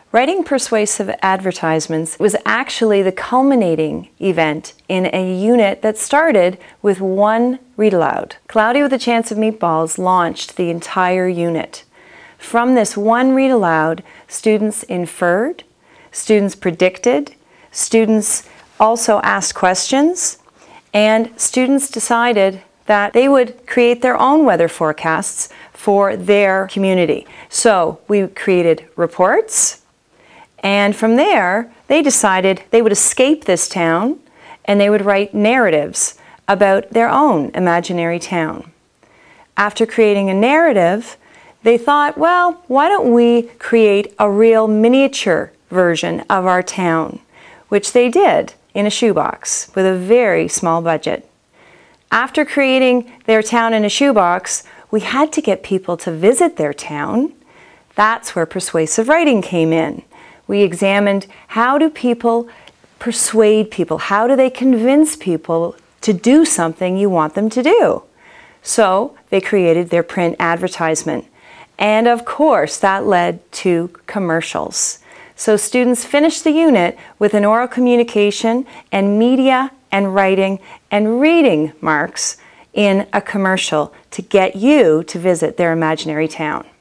Writing persuasive advertisements was actually the culminating event in a unit that started with one read-aloud. Cloudy with a Chance of Meatballs launched the entire unit. From this one read-aloud, students inferred, students predicted, students also asked questions, and students decided that they would create their own weather forecasts for their community. So we created reports, and from there they decided they would escape this town and they would write narratives about their own imaginary town. After creating a narrative, they thought, well, why don't we create a real miniature version of our town, which they did in a shoebox with a very small budget. After creating their town in a shoebox, we had to get people to visit their town. That's where persuasive writing came in. We examined, how do people persuade people? How do they convince people to do something you want them to do? So they created their print advertisement. And of course, that led to commercials. So students finished the unit with an oral communication and media and writing and reading marks in a commercial to get you to visit their imaginary town.